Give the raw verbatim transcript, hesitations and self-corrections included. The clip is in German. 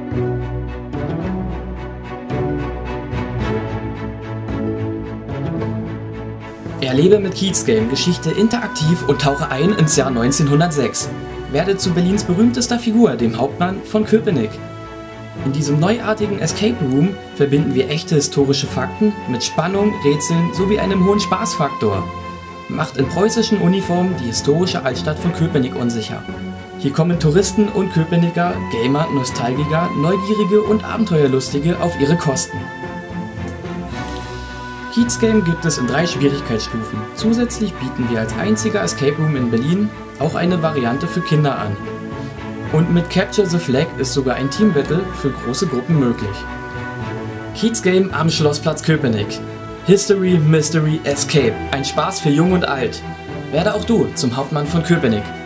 Erlebe mit Kiez Game Geschichte interaktiv und tauche ein ins Jahr neunzehnhundertsechs. Werde zu Berlins berühmtester Figur, dem Hauptmann von Köpenick. In diesem neuartigen Escape Room verbinden wir echte historische Fakten mit Spannung, Rätseln sowie einem hohen Spaßfaktor. Macht in preußischen Uniformen die historische Altstadt von Köpenick unsicher. Hier kommen Touristen und Köpenicker, Gamer, Nostalgiker, Neugierige und Abenteuerlustige auf ihre Kosten. Kiez Game gibt es in drei Schwierigkeitsstufen. Zusätzlich bieten wir als einziger Escape Room in Berlin auch eine Variante für Kinder an. Und mit Capture the Flag ist sogar ein Team Battle für große Gruppen möglich. Kiez Game am Schlossplatz Köpenick. History, Mystery, Escape. Ein Spaß für Jung und Alt. Werde auch du zum Hauptmann von Köpenick.